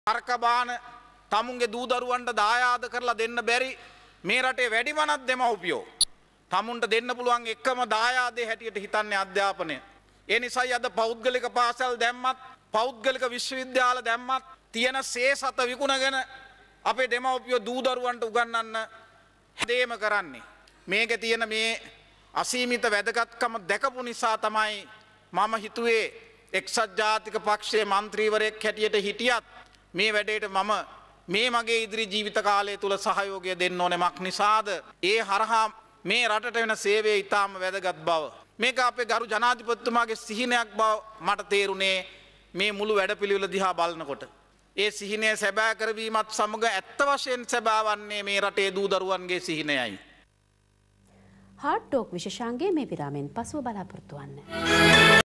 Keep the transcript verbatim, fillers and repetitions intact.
අර්කබාන තමුන්ගේ දූ දරුවන්ට දායාද කරලා දෙන්න බැරි මේ රටේ වැඩිමනක් දෙමව්පියෝ තමුන්ට දෙන්න පුළුවන් එකම දායාදේ හැටියට හිතන්නේ අධ්‍යාපනය. ඒ නිසායි අද පෞද්ගලික පාසල් දැම්මත් පෞද්ගලික විශ්වවිද්‍යාල දැම්මත් තියෙන සේසත විකුණගෙන අපේ දෙමව්පියෝ දූ දරුවන්ට උගන්වන්න හැදේම කරන්නේ. මේකේ තියෙන මේ අසීමිත වැදගත්කම දැකපු නිසා තමයි මම හිතුවේ එක්සත් ජාතික පක්ෂයේ മന്ത്രിවරයෙක් හැටියට හිටියත් මේ වැඩේට මම මේ මගේ ඉදිරි ජීවිත කාලය තුල සහයෝගය දෙන්න ඕනෙමක් නිසාද ඒ හරහා මේ රටට වෙන සේවය ඊටාම වැදගත් බව මේක අපේ ගරු ජනාධිපතිතුමාගේ සිහිනයක් බව මට තේරුනේ මේ මුළු වැඩපිළිවෙල දිහා බලනකොට. ඒ සිහිනය සැබෑ කරවීමත් සමග ඇත්ත වශයෙන් සැබෑ වන්නේ මේ රටේ දූ දරුවන්ගේ සිහිනයයි. හාට් ටෝක් විශේෂාංගයේ මේ විරාමෙන් පසුව බලාපොරොත්තු වන්න.